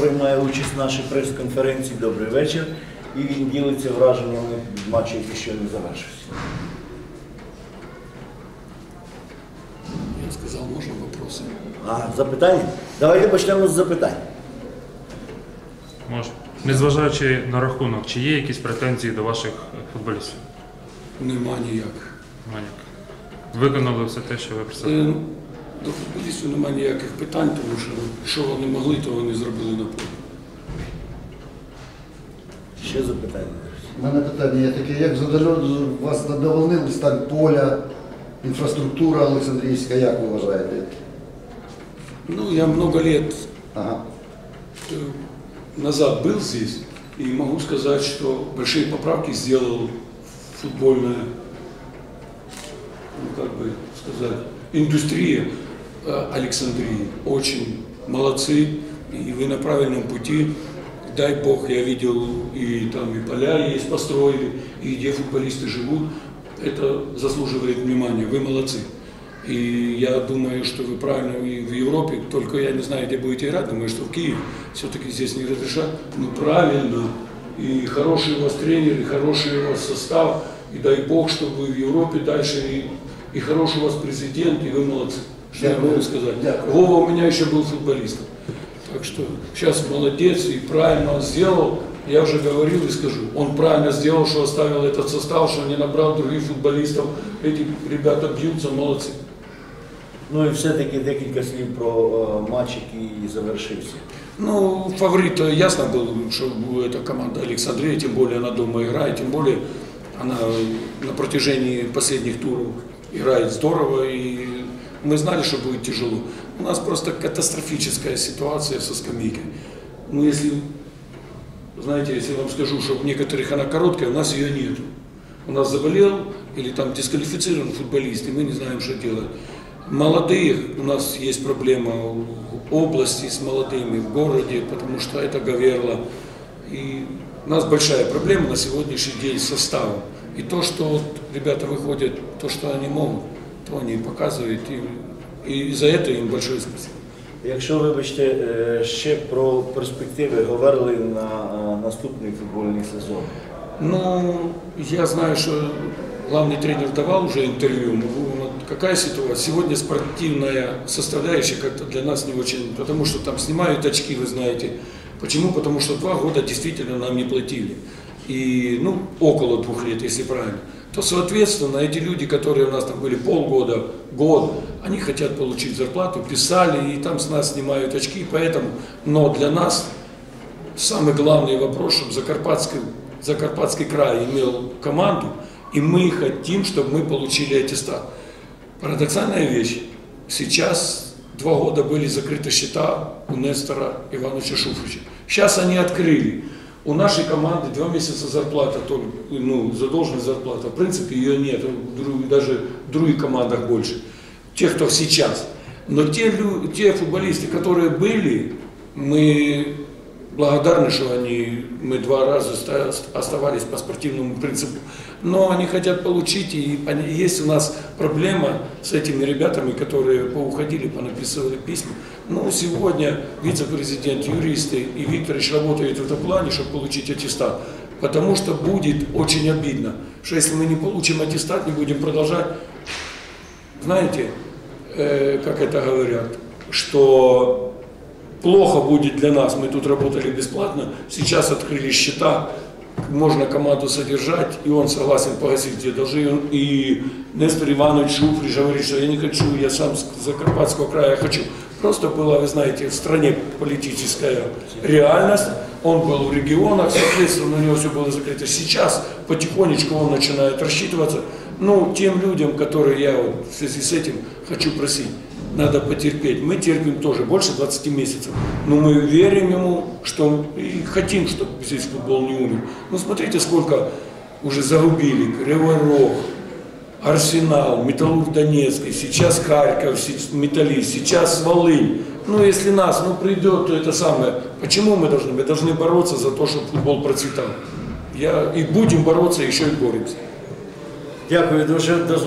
приймає участь в нашій прес-конференції. Добрий вечір. І він ділиться враженнями від матчу, який ще не завершився. Я сказал, можно вопросы? Запитання? Давайте почнемо з запитань. Можна. Незважаючи на рахунок, чи є якісь претензії до ваших футболістів? Нема ніяких. Манік. Виконали все те, що ви просили? До футболістів нема ніяких питань, тому що вони могли, то вони зробили на полі. Ще запитання. У мене питання є таке, як вас задовольнили стан поля, інфраструктура Олександрійська, як ви вважаєте? Ну, я много лет Ага. назад был здесь, и могу сказать, что большие поправки сделал футбольная, ну, как бы сказать, индустрия Александрии. Очень молодцы, и вы на правильном пути. Дай Бог, я видел, и там и поля есть построили, и где футболисты живут. Это заслуживает внимания. Вы молодцы. И я думаю, что вы правильно и в Европе, только я не знаю, где будете играть, думаю, что в Киеве все-таки здесь не разрешат. Ну правильно, и хороший у вас тренер, и хороший у вас состав, и дай Бог, чтобы вы в Европе дальше, и хороший у вас президент, и вы молодцы. Что я могу сказать? Вова у меня еще был футболистом. Так что сейчас молодец и правильно он сделал. Я уже говорил и скажу, он правильно сделал, что оставил этот состав, что не набрал других футболистов. Эти ребята бьются, молодцы. Ну і все-таки декілька слів про матч, який завершився. Ну, фаворит ясно был, что эта команда Александрия, тем более она дома играет, тем более она на протяжении последних туров играет здорово, и мы знали, что будет тяжело. У нас просто катастрофическая ситуация со скамейкой. Ну, если, знаете, если я вам скажу, что у некоторых она короткая, у нас ее нет. У нас заболел или там дисквалифицирован футболист, и мы не знаем, что делать. Молодые, у нас есть проблема в области с молодыми, в городе, потому что это говерло. И у нас большая проблема на сегодняшний день с составом. И то, что вот ребята выходят, то, что они могут, то они показывают. И за это им большое спасибо. Якщо, вибачте, ще про перспективи говорили на наступний футбольний сезон. Ну, я знаю, что главный тренер давал уже интервью. Вот какая ситуация? Сегодня спортивная составляющая как-то для нас не очень, потому что там снимают очки, вы знаете. Почему? Потому что 2 года действительно нам не платили. И, ну, около 2 лет, если правильно. То, соответственно, эти люди, которые у нас там были полгода, год, они хотят получить зарплату, писали, и там с нас снимают очки, поэтому, но для нас самый главный вопрос, чтобы Закарпатский край имел команду, и мы хотим, чтобы мы получили аттестат. Парадоксальная вещь. Сейчас 2 года были закрыты счета у Нестора Ивановича Шуфрича. Сейчас они открыли. У нашей команды 2 месяца зарплата, ну, задолженная зарплата. В принципе, ее нет, даже в других командах больше. Тех, кто сейчас. Но те футболисты, которые были, мы благодарны, что мы 2 раза оставались по спортивному принципу. Но они хотят получить, и есть у нас проблема с этими ребятами, которые поуходили, понаписывали письма. Но сегодня вице-президент, юристы и Викторович работают в этом плане, чтобы получить аттестат. Потому что будет очень обидно, что если мы не получим аттестат, не будем продолжать. Знаете, как это говорят, что плохо будет для нас, мы тут работали бесплатно, сейчас открыли счета, можно команду содержать, и он согласен погасить где должны. И Нестор Иванович Шуфрич говорит, что я не хочу, я сам с Закарпатского края хочу. Просто была, вы знаете, в стране политическая реальность, он был в регионах, соответственно, у него все было закрыто. Сейчас потихонечку он начинает рассчитываться. Ну, тем людям, которые я вот в связи с этим хочу просить, надо потерпеть. Мы терпим тоже больше 20 месяцев, но мы верим ему, что и хотим, чтобы здесь футбол не умер. Ну, смотрите, сколько уже загубили. Кривой Рог, Арсенал, Металлург Донецкий, сейчас Харьков, Металлист, сейчас Волынь. Ну, если нас, придет, то это самое. Почему мы должны? Мы должны бороться за то, чтобы футбол процветал. И будем бороться, еще и боремся. Дякую дуже.